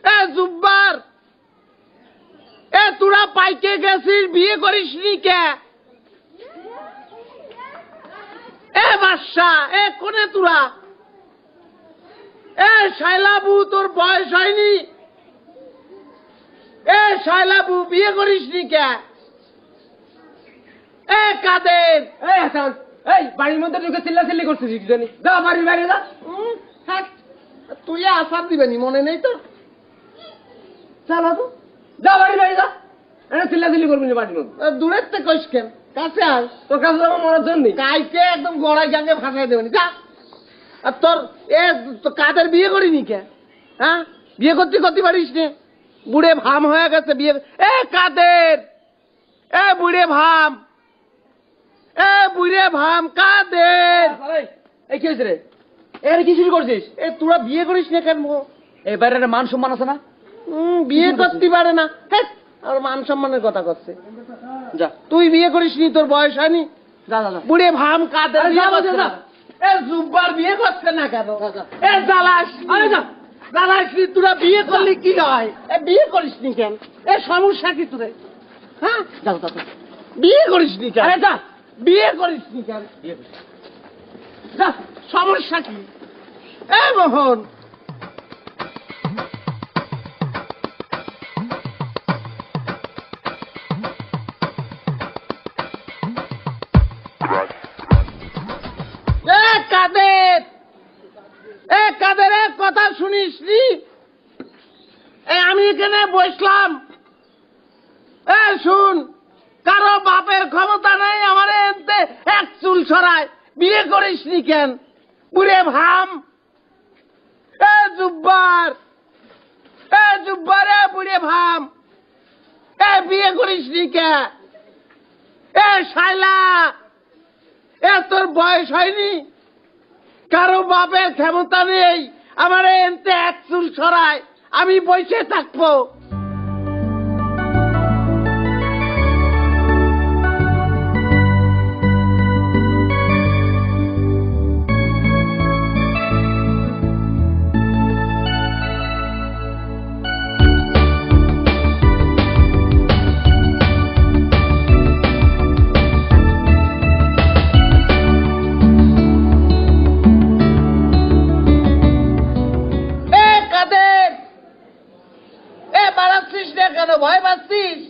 এ জুব্বার, এ তোরা পাইকে গেছিস, বিয়ে করিসনি কে? এ বাদশা, এ কোনে তোরা? এ শাইলাবু, তোর বয়স হয়নি? এ শাইলাবু, বিয়ে করিসনি কে? এ কাদের, এই বাড়ির মধ্যে ঢুকে চিল্লাচিল্লি করছিস কি জানি? যা বাড়ির বাইরে যা। তুই আসার দিবেনি, মনে নেই তো? চালা তো, যা বাড়ির বাইরে যা। চিল্লাচিল্লি করবি না বাড়ির মধ্যে। দূরের থেকে কইস কেন? কাছে আস। তোর কাছে যাবো মরার জন্য? কাইকে একদম গড়াই জাঙ্গে ফাঁসাই দেবেনি, যা। আর তোর কাদের বিয়ে করিনি কে? হ্যাঁ, বিয়ে করতে করতে পারিস নে? বুড়ে ভাম হয়ে গেছে বিয়ে। এ কাদের, এ বুড়ে ভাম, এ বুড়ে ভাম কাদের। এই কি হয়েছে রে? এর কি শুরু করছিস? এ তোরা বিয়ে করিস না কেন? এই বাইরে মান সম্মান আছে না? বিয়ে করতে পারে না, হ্যাঁ। আর মান সম্মানের কথা করছে। যা, তুই বিয়ে করিসনি, তোর বয়স হয়নি? যা যা যা। বুড়ে ভাম কাদের বিয়ে করছে না? এ জুব্বার বিয়ে করছে না কেন? এ জ্বালাস, আরে যা জ্বালাসনি। তোরা বিয়ে করলি কি হয়? এ বিয়ে করিসনি কেন? এ সমস্যা কি তোদের? হ্যাঁ, যা যা। বিয়ে করিসনি কেন? আরে যা, বিয়ে করিসনি কেন? যা, সমস্যা কি? এ মোহন, কাদের কথা শুনিস নি? আমি এখানে বসলাম। শুন, কারো বাপের ক্ষমতা নাই আমার এতে এক চুল ছড়ায়। বিয়ে করিস নি কেন? বুড়ে ভাম, জুব্বার, জুব্বারে বুড়ে ভাম, বিয়ে করিস নি কে? শাইলা, তোর বয়স হয়নি? কারো বাপের ক্ষমতা নেই আমার এতে এক চুল ছড়ায়। আমি বসে থাকবো? কেন ভয় পাচ্ছিস?